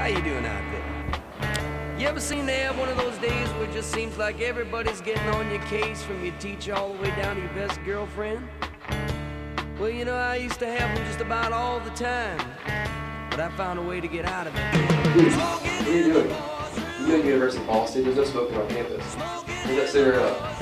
How you doing out there? You ever seem to have one of those days where it just seems like everybody's getting on your case from your teacher all the way down to your best girlfriend? Well, you know, I used to have them just about all the time, but I found a way to get out of it. Dude, what are you doing? You know University policy, there's no smoking on campus. Is that cigarette up?